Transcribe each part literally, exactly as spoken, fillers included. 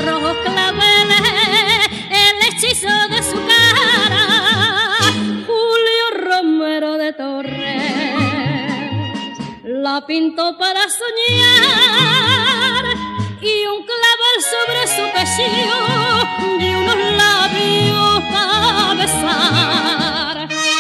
rojos claveles, el hechizo de su cara, Julio Romero de Torres la pintó para soñar, y un clavel sobre su pecho y unos labios para besar.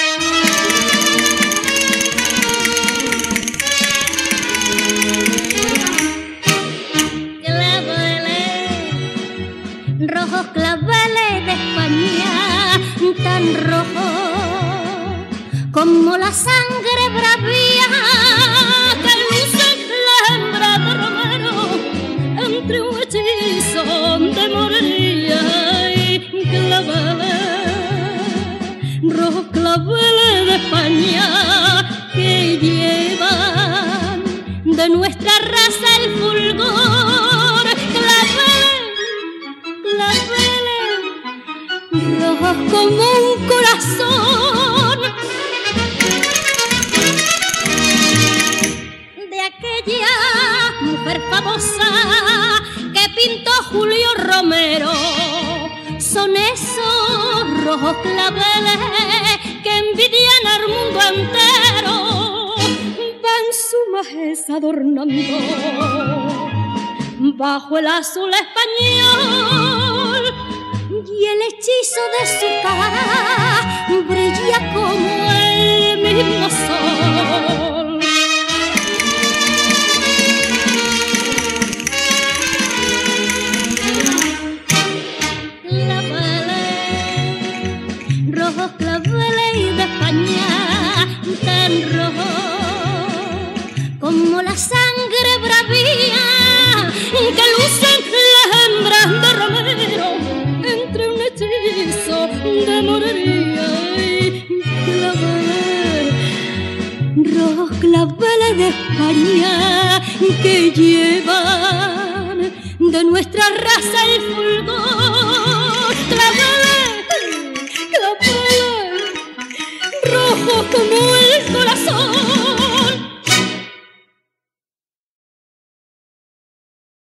Rojos claveles de España, tan rojos como la sangre bravía que lucen las hembras de Romero entre un hechizo de morería y claveles. Rojos claveles de España que llevan de nuestra raza el fulgor. Rojos como un corazón de aquella mujer famosa que pintó Julio Romero. Son esos rojos claveles que envidian al mundo entero, van su majestad adornando bajo el azul español, y el hechizo de su cara brilla como el mismo sol. Claveles, rojos claveles de España, tan rojos como la sangre bravía que lucen las hembras de Romero entre un hechizo de morería y claveles. Rojos claveles de España que llevan de nuestra raza el fulgor.